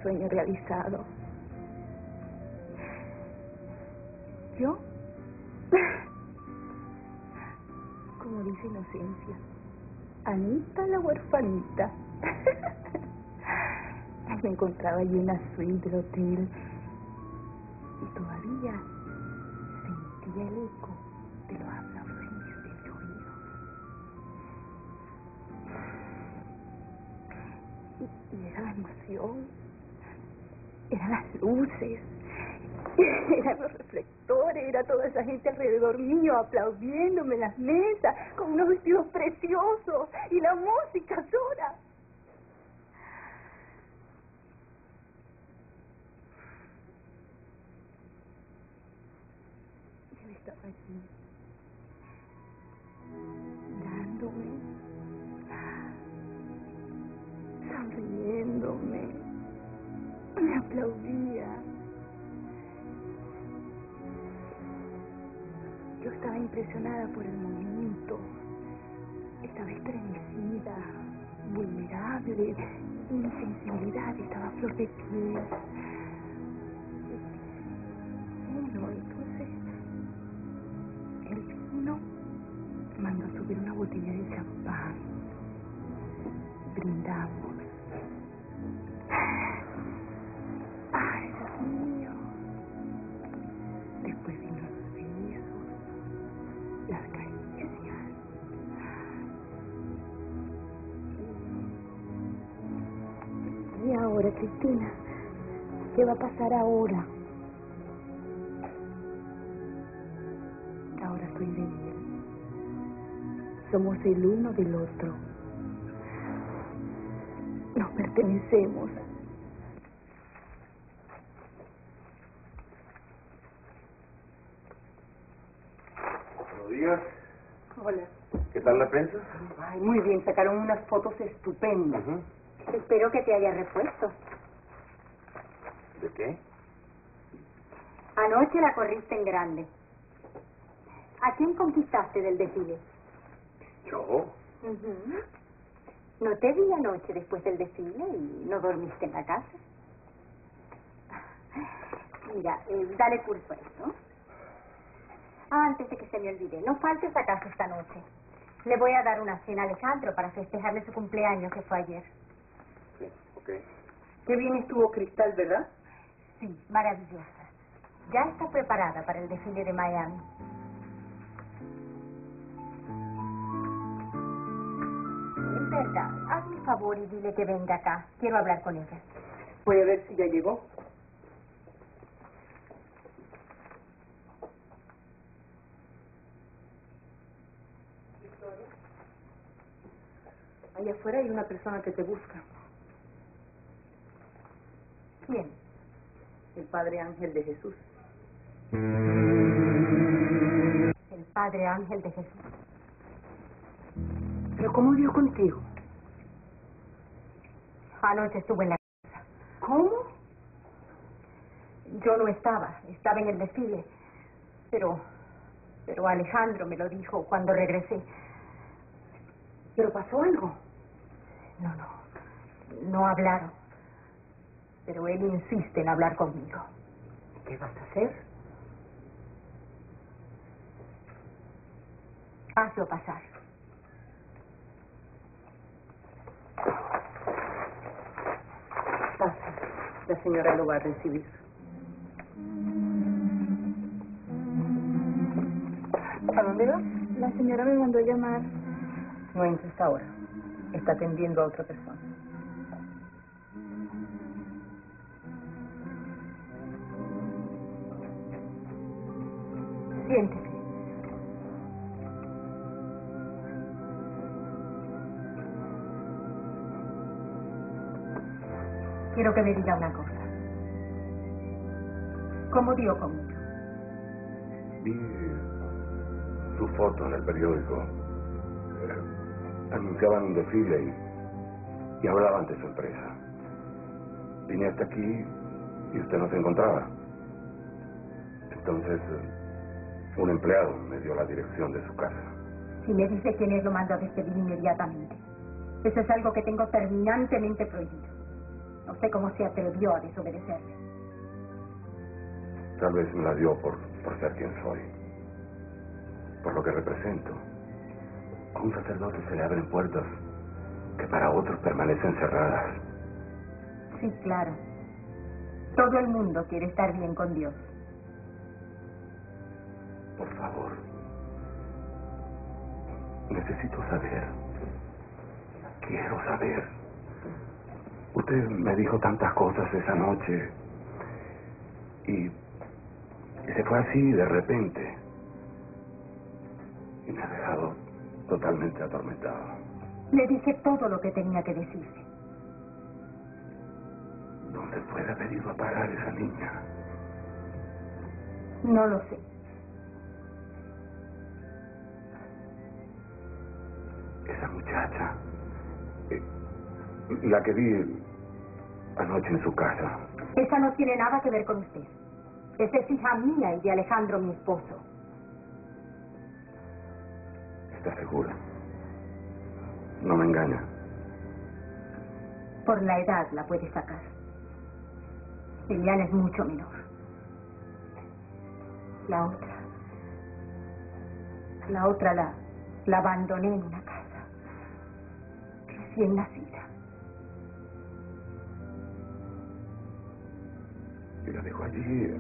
sueño realizado. ¿Yo? Como dice Inocencia, Anita la huerfanita. Me encontraba allí en la suite del hotel y todavía sentía el eco de los aplausos de mi oído. Y era la emoción, eran las luces, eran los reflectores, era toda esa gente alrededor mío aplaudiéndome en las mesas con unos vestidos preciosos y la música sola. Yo estaba allí, mirándome, sonriéndome, me aplaudía. Yo estaba impresionada por el momento, estaba estremecida, vulnerable, mi sensibilidad estaba a flor de piel. Bueno, entonces, el vino mandó a subir una botella de champán. Brindamos. Ay, Dios mío. Después vino los besos, las caricias. Y ahora, Cristina, ¿qué va a pasar ahora? Ahora soy de él. Somos el uno del otro. Nos pertenecemos. Buenos días. Hola. ¿Qué tal la prensa? Ay, muy bien, sacaron unas fotos estupendas. Espero que te haya repuesto. ¿De qué? Anoche la corriste en grande. ¿A quién conquistaste del desfile? ¿Yo? No te vi anoche después del desfile y no dormiste en la casa. Mira, dale curso a esto. Antes de que se me olvide, no faltes a casa esta noche. Le voy a dar una cena a Alejandro para festejarle su cumpleaños, que fue ayer. Sí, ok. Qué bien estuvo Cristal, ¿verdad? Sí, maravillosa. Ya está preparada para el desfile de Miami. Es verdad, hazme un favor y dile que venga acá. Quiero hablar con ella. Voy a ver si ya llegó. Allá afuera hay una persona que te busca. ¿Quién? El Padre Ángel de Jesús. El Padre Ángel de Jesús. ¿Pero cómo dio contigo? Anoche estuve en la casa. ¿Cómo? Yo no estaba en el desfile. Pero Alejandro me lo dijo cuando regresé. ¿Pero pasó algo? No hablaron. Pero él insiste en hablar conmigo. ¿Qué vas a hacer? Hazlo pasar. Pasa. La señora lo va a recibir. ¿A dónde vas? La señora me mandó a llamar. No entres ahora. Está atendiendo a otra persona. Siéntese. Quiero que me diga una cosa. ¿Cómo dio conmigo? Vi su foto en el periódico. Anunciaban un desfile y hablaban de su empresa. Vine hasta aquí y usted no se encontraba. Entonces, un empleado me dio la dirección de su casa. Si me dice quién es, lo mando a despedir inmediatamente. Eso es algo que tengo terminantemente prohibido. No sé cómo se atrevió a desobedecerle. Tal vez me la dio por ser quien soy. Por lo que represento. A un sacerdote se le abren puertas que para otros permanecen cerradas. Sí, claro. Todo el mundo quiere estar bien con Dios. Por favor. Necesito saber. Quiero saber. Usted me dijo tantas cosas esa noche. Y se fue así de repente. Y me ha dejado totalmente atormentado. Le dije todo lo que tenía que decirle. ¿Dónde puede haber ido a parar esa niña? No lo sé. Esa muchacha, la que vi anoche en su casa. Esa no tiene nada que ver con usted. Esa es hija mía y de Alejandro, mi esposo. ¿Está segura? No me engaña. Por la edad la puede sacar. Liliana es mucho menor. La otra la abandoné en una casa. Recién nacida. Y la dejó allí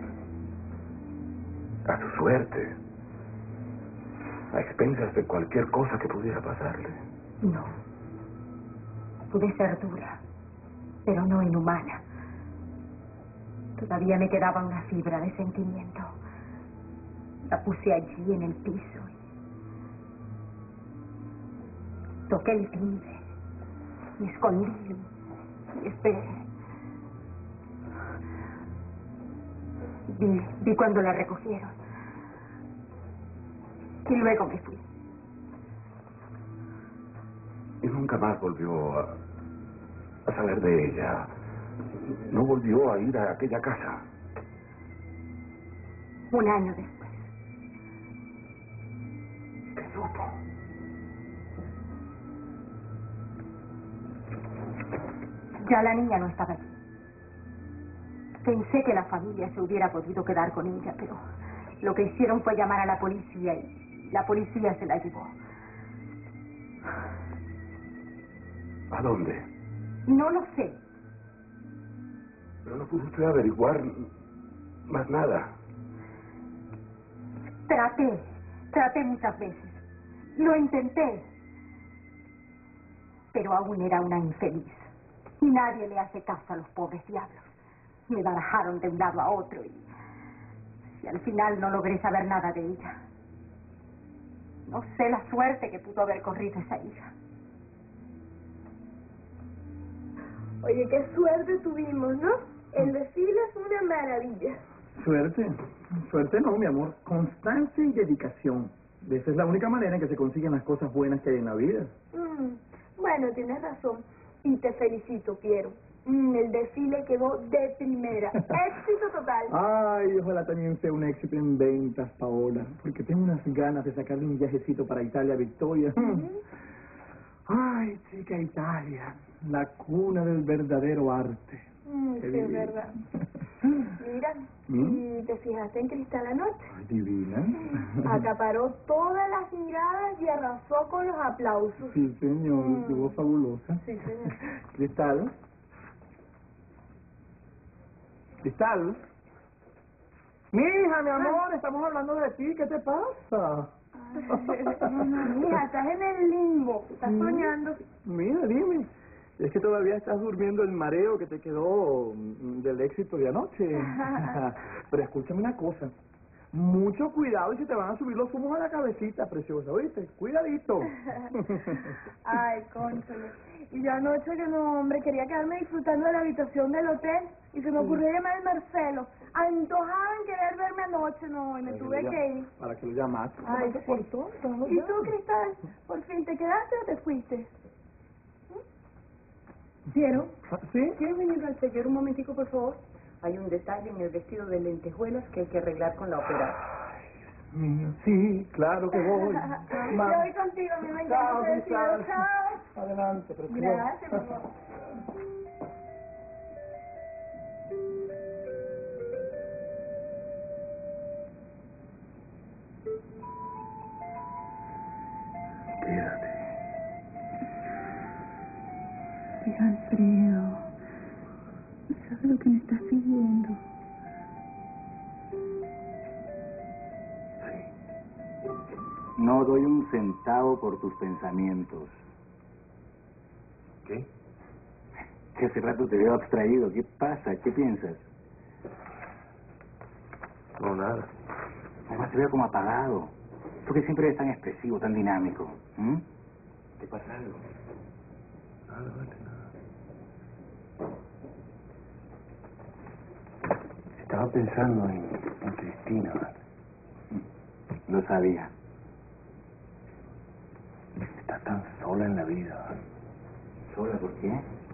a su suerte. A expensas de cualquier cosa que pudiera pasarle. No. Pude ser dura, pero no inhumana. Todavía me quedaba una fibra de sentimiento. La puse allí en el piso y toqué el timbre. Me escondí y esperé. Vi cuando la recogieron. Y luego me fui. Y nunca más volvió a saber de ella. No volvió a ir a aquella casa. Un año después. ¿Qué supo? Ya la niña no estaba allí. Pensé que la familia se hubiera podido quedar con ella, pero lo que hicieron fue llamar a la policía y la policía se la llevó. ¿A dónde? No lo sé. Pero no pudo usted averiguar más nada. Traté muchas veces. Lo intenté. Pero aún era una infeliz. Y nadie le hace caso a los pobres diablos. Me barajaron de un lado a otro y al final no logré saber nada de ella. No sé la suerte que pudo haber corrido esa hija. Oye, qué suerte tuvimos, ¿no? El desfile es una maravilla. Suerte. Suerte no, mi amor. Constancia y dedicación. Esa es la única manera en que se consiguen las cosas buenas que hay en la vida. Bueno, tienes razón. Y te felicito, Piero. El desfile quedó de primera. Éxito total. Ay, ojalá también sea un éxito en ventas, Paola. Porque tengo unas ganas de sacarle un viajecito para Italia, Victoria. Ay, chica, Italia. La cuna del verdadero arte. Sí, es verdad. Mira, ¿y te fijaste en Cristal anoche? Ay, divina. Acaparó todas las miradas y arrasó con los aplausos. Sí, señor. Estuvo fabulosa. Sí, señor. Cristal. Cristal. Mija, mi amor, estamos hablando de ti. ¿Qué te pasa? Mija, estás en el limbo. Estás soñando. Mira, dime. Es que todavía estás durmiendo el mareo que te quedó del éxito de anoche. Pero escúchame una cosa. Mucho cuidado y se te van a subir los humos a la cabecita, preciosa, ¿oíste? Cuidadito. Ay, cónchale. Y yo anoche que no, hombre, quería quedarme disfrutando de la habitación del hotel y se me ocurrió llamar al Marcelo. Antojaba en querer verme anoche, no, y me tuve que ir. ¿Para que lo llamaste? Ay, sí. Por todo, ¿Y tú, Cristal? ¿Por fin te quedaste o te fuiste? ¿Quiero? ¿Sí? ¿Quieres venir al taller un momentico, por favor? Hay un detalle en el vestido de lentejuelas que hay que arreglar con la ópera. Sí, claro que voy. Yo voy contigo, a mí me encanta ese vestido. Chao. Adelante, preciosa. Gracias, mi amor. Ay, Alfredo, ¿sabes lo que me estás pidiendo? Sí. No doy un centavo por tus pensamientos. ¿Qué? Que hace rato te veo abstraído. ¿Qué pasa? ¿Qué piensas? No, nada. Además te veo como apagado. Tú que siempre eres tan expresivo, tan dinámico. ¿Te pasa algo? Nada, vale, nada. Estaba pensando en Cristina, ¿vale? Lo sabía. Está tan sola en la vida, ¿vale? ¿Sola por qué?